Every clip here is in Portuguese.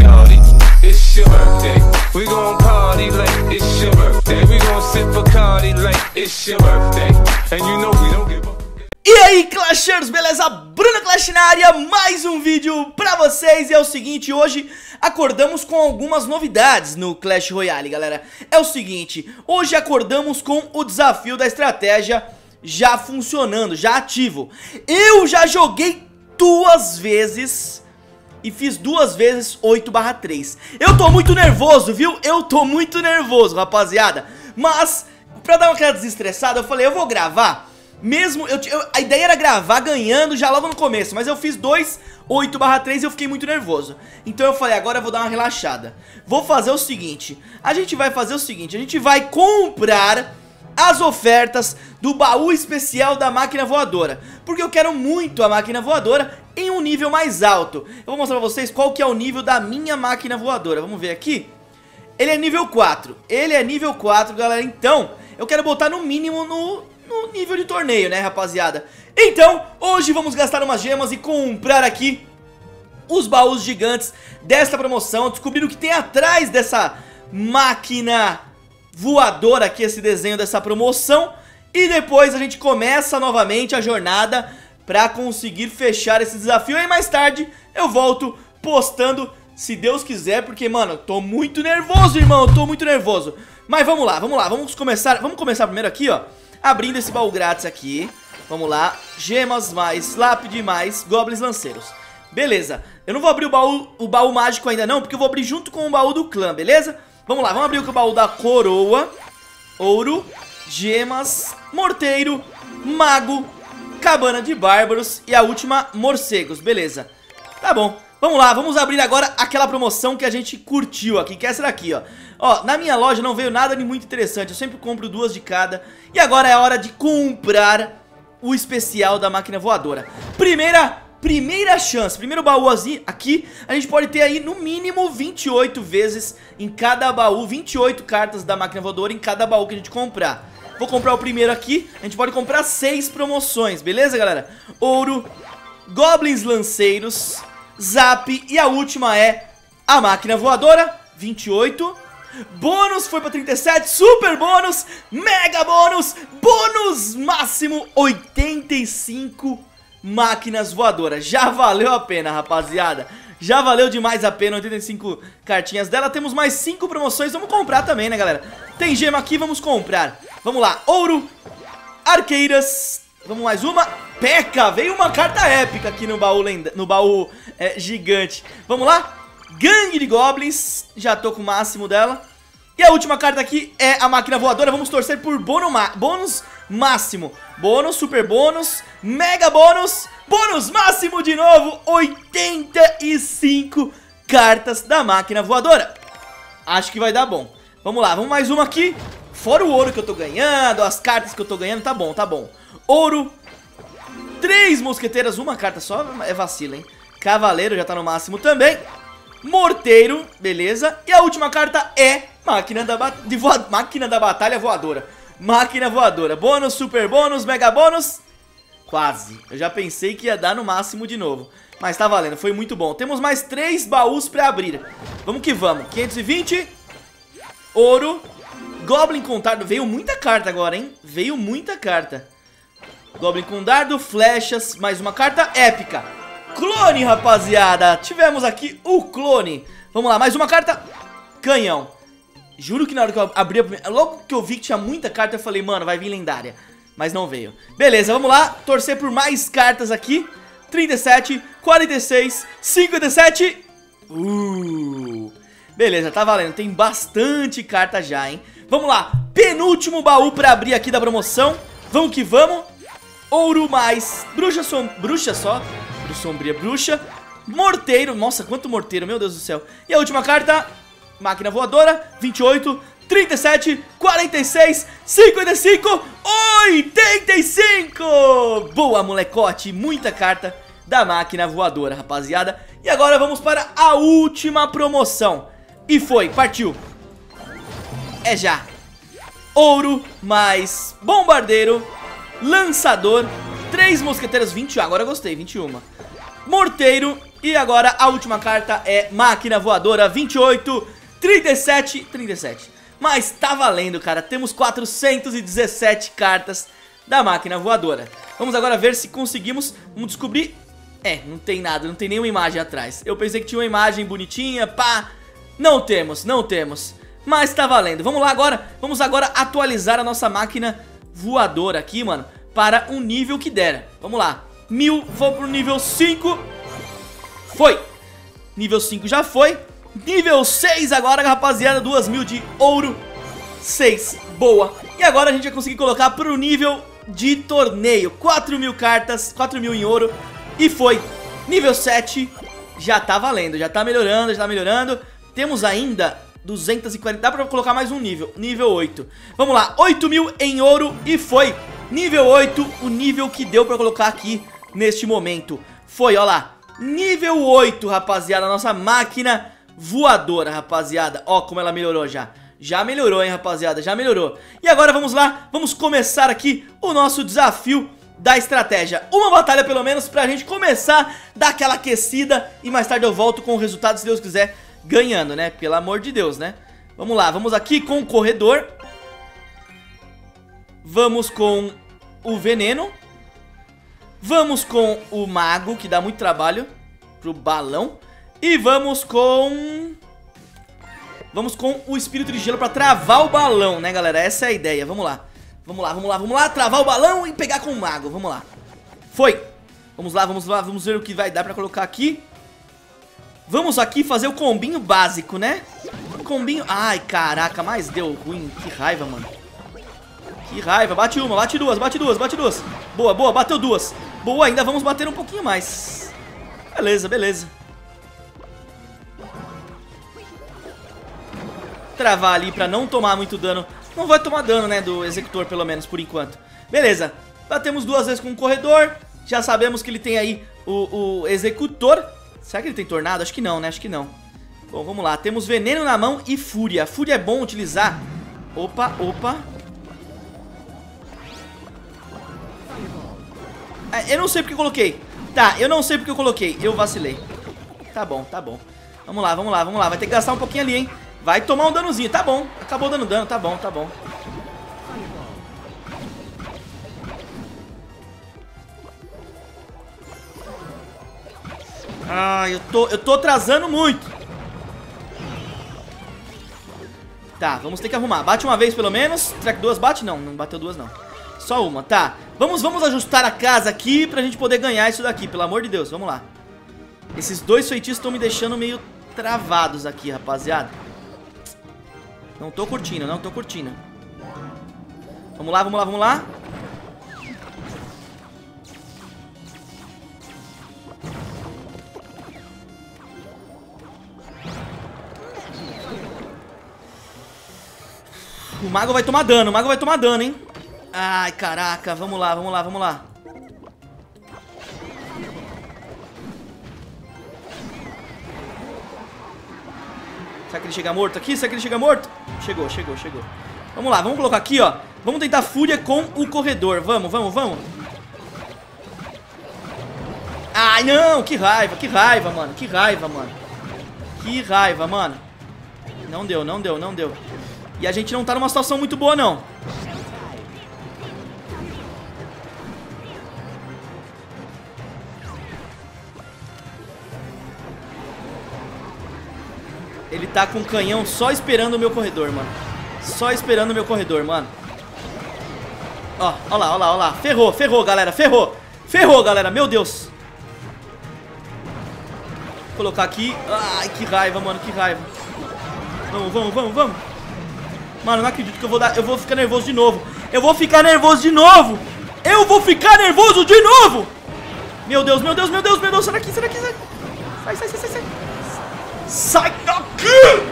shorty. It's your birthday. We gon' party like it's your birthday. We gon' sip Bacardi like it's your birthday. And you know we don't give up. E aí, Clashers, beleza? Bruno Clash na área, mais um vídeo pra vocês. E é o seguinte, hoje acordamos com algumas novidades no Clash Royale, galera. É o seguinte, hoje acordamos com o desafio da estratégia já funcionando, já ativo. Eu já joguei 2 vezes e fiz 2 vezes 8/3. Eu tô muito nervoso, viu? Eu tô muito nervoso, rapaziada. Mas, pra dar aquela desestressada, eu falei, eu vou gravar. Mesmo, a ideia era gravar ganhando já logo no começo, mas eu fiz 2 8/3 e eu fiquei muito nervoso. Então eu falei, agora eu vou dar uma relaxada. Vou fazer o seguinte, a gente vai comprar as ofertas do baú especial da máquina voadora, porque eu quero muito a máquina voadora em um nível mais alto. Eu vou mostrar pra vocês qual que é o nível da minha máquina voadora. Vamos ver aqui. Ele é nível 4, galera. Então, eu quero botar no mínimo no nível de torneio, né, rapaziada? Então, hoje vamos gastar umas gemas e comprar aqui os baús gigantes desta promoção. Descobrir o que tem atrás dessa máquina voadora aqui, esse desenho dessa promoção. E depois a gente começa novamente a jornada pra conseguir fechar esse desafio. E mais tarde eu volto postando, se Deus quiser, porque, mano, eu tô muito nervoso, irmão, eu tô muito nervoso. Mas vamos lá, vamos começar primeiro aqui, ó, abrindo esse baú grátis aqui. Vamos lá, gemas mais, lápide mais, goblins lanceiros. Beleza, eu não vou abrir o baú mágico ainda não, porque eu vou abrir junto com o baú do clã, beleza? Vamos lá, vamos abrir o baú da coroa, ouro, gemas, morteiro, mago, cabana de bárbaros e a última, morcegos, beleza. Tá bom, vamos lá, vamos abrir agora aquela promoção que a gente curtiu aqui, que é essa daqui, ó. Ó, na minha loja não veio nada de muito interessante, eu sempre compro 2 de cada. E agora é a hora de comprar o especial da máquina voadora. Primeira chance, primeiro baú aqui, a gente pode ter aí no mínimo 28 vezes em cada baú, 28 cartas da máquina voadora em cada baú que a gente comprar. Vou comprar o primeiro aqui, a gente pode comprar 6 promoções, beleza, galera? Ouro, goblins lanceiros, zap e a última é a máquina voadora, 28. Bônus foi pra 37, super bônus, mega bônus, bônus máximo 85 máquinas voadoras. Já valeu a pena, rapaziada. Já valeu demais a pena, 85 cartinhas dela. Temos mais 5 promoções, vamos comprar também, né, galera? Tem gema aqui, vamos comprar. Vamos lá, ouro, arqueiras, vamos mais uma. P.E.K.K.A, veio uma carta épica aqui no baú gigante. Vamos lá. Gangue de goblins, já tô com o máximo dela. E a última carta aqui é a máquina voadora. Vamos torcer por bônus máximo. Bônus, super bônus, mega bônus, bônus máximo de novo. 85 cartas da máquina voadora. Acho que vai dar bom. Vamos lá, vamos mais uma aqui. Fora o ouro que eu tô ganhando, as cartas que eu tô ganhando, tá bom, tá bom. Ouro, 3 mosqueteiras, uma carta só, é vacilo, hein. Cavaleiro já tá no máximo também. Morteiro, beleza. E a última carta é máquina da batalha voadora. Máquina voadora, bônus, super bônus, mega bônus. Quase, eu já pensei que ia dar no máximo de novo, mas tá valendo, foi muito bom. Temos mais 3 baús pra abrir. Vamos que vamos, 520. Ouro, goblin com dardo, veio muita carta agora, hein. Veio muita carta. Goblin com dardo, flechas, mais uma carta épica. Clone, rapaziada, tivemos aqui o clone. Vamos lá, mais uma carta. Canhão. Juro que na hora que eu abri a primeira, logo que eu vi que tinha muita carta, eu falei, mano, vai vir lendária. Mas não veio. Beleza, vamos lá, torcer por mais cartas aqui. 37, 46, 57. Beleza, tá valendo, tem bastante carta já, hein. Vamos lá, penúltimo baú pra abrir aqui da promoção. Vamos que vamos. Ouro mais bruxa sombria, bruxa, morteiro, nossa, quanto morteiro, meu Deus do céu. E a última carta, máquina voadora, 28, 37, 46, 55, 85. Boa, molecote, muita carta da máquina voadora, rapaziada. E agora vamos para a última promoção. E foi, partiu. É já. Ouro mais bombardeiro, lançador, 3 mosqueteiros, 21, agora eu gostei, 21. Morteiro, E agora a última carta é máquina voadora 28, 37, 37. Mas tá valendo, cara. Temos 417 cartas da máquina voadora. Vamos agora ver se conseguimos. Vamos descobrir. Não tem nada, não tem nenhuma imagem atrás. Eu pensei que tinha uma imagem bonitinha, pá. Não temos, não temos. Mas tá valendo. Vamos lá agora. Vamos agora atualizar a nossa máquina voadora aqui, mano, para um nível que dera. Vamos lá. 1000, vou pro nível 5. Foi. Nível 5 já foi. Nível 6 agora, rapaziada. 2000 de ouro. 6, boa. E agora a gente vai conseguir colocar pro nível de torneio. 4000 cartas, 4000 em ouro. E foi. Nível 7. Já tá valendo, já tá melhorando, já tá melhorando. Temos ainda 240, dá pra colocar mais um nível. Nível 8. Vamos lá, 8000 em ouro. E foi. Nível 8, o nível que deu pra colocar aqui neste momento. Foi, ó lá. Nível 8, rapaziada, nossa máquina voadora, rapaziada. Ó como ela melhorou já. Já melhorou, hein, rapaziada, já melhorou. E agora vamos lá, vamos começar aqui o nosso desafio da estratégia. Uma batalha pelo menos pra gente começar, dar aquela aquecida. E mais tarde eu volto com o resultado, se Deus quiser, ganhando, né? Pelo amor de Deus, né? Vamos lá, vamos aqui com o corredor. Vamos com o veneno. Vamos com o mago, que dá muito trabalho pro balão. E vamos com o espírito de gelo pra travar o balão, né, galera? Essa é a ideia, vamos lá. Vamos lá, vamos lá, vamos lá, travar o balão e pegar com o mago, vamos lá. Foi. Vamos lá, vamos lá, vamos ver o que vai dar pra colocar aqui. Vamos aqui fazer o combinho básico, né? Combinho... Ai, caraca, mas deu ruim, que raiva, mano. Que raiva, bate uma, bate duas, bate duas, bate duas. Boa, boa, bateu duas. Boa, ainda vamos bater um pouquinho mais. Beleza, beleza. Travar ali pra não tomar muito dano. Não vai tomar dano, né, do executor, pelo menos, por enquanto. Beleza, batemos duas vezes com o corredor. Já sabemos que ele tem aí o executor. Será que ele tem tornado? Acho que não, né, acho que não. Bom, vamos lá, temos veneno na mão e fúria. Fúria é bom utilizar. Opa, opa. Eu não sei porque eu coloquei. Tá, eu não sei porque eu coloquei. Eu vacilei. Tá bom, tá bom. Vamos lá, vamos lá, vamos lá. Vai ter que gastar um pouquinho ali, hein. Vai tomar um danozinho, tá bom. Acabou dando dano, tá bom, tá bom. Ah, eu tô atrasando muito. Tá, vamos ter que arrumar. Bate uma vez pelo menos. Será que duas bate? Não, não bateu duas não. Só uma, tá. Vamos ajustar a casa aqui pra gente poder ganhar isso daqui, pelo amor de Deus, vamos lá. Esses dois feitiços estão me deixando meio travados aqui, rapaziada. Não tô curtindo, não tô curtindo. Vamos lá, vamos lá, vamos lá. O mago vai tomar dano, o mago vai tomar dano, hein. Ai, caraca, vamos lá, vamos lá, vamos lá. Será que ele chega morto aqui? Será que ele chega morto? Chegou, chegou, chegou. Vamos lá, vamos colocar aqui, ó. Vamos tentar fúria com o corredor. Vamos, vamos, vamos. Ai, não, que raiva, mano. Que raiva, mano. Que raiva, mano. Não deu, não deu, não deu. E a gente não tá numa situação muito boa, não. Ele tá com o canhão só esperando o meu corredor, mano. Só esperando o meu corredor, mano. Ó, ó lá, ó lá, ó lá. Ferrou, ferrou, galera, ferrou. Ferrou, galera, meu Deus. Vou colocar aqui. Ai, que raiva, mano, que raiva. Vamos, vamos, vamos, vamos. Mano, não acredito que eu vou dar. Eu vou ficar nervoso de novo. Eu vou ficar nervoso de novo. Eu vou ficar nervoso de novo. Meu Deus, meu Deus, meu Deus, meu Deus. Sai daqui, sai daqui, sai. Sai, sai, sai, sai, sai. Sai daqui!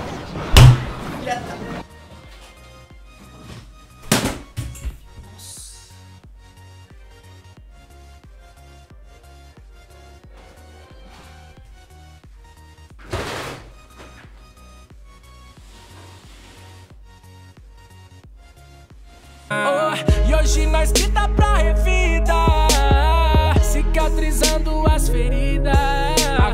E hoje nós que dá pra revida, cicatrizando as feridas.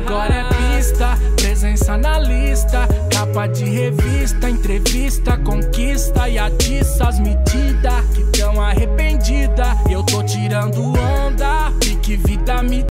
pista, capa de revista, entrevista, conquista e atiças me